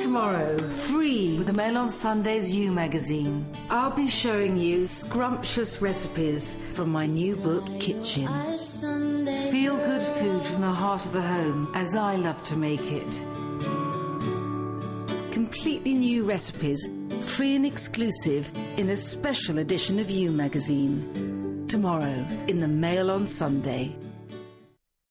tomorrow, free, with the Mail on Sunday's You magazine. I'll be showing you scrumptious recipes from my new book, Kitchen. Feel-good food from the heart of the home, as I love to make it. Completely new recipes, free and exclusive, in a special edition of You magazine. Tomorrow, in the Mail on Sunday.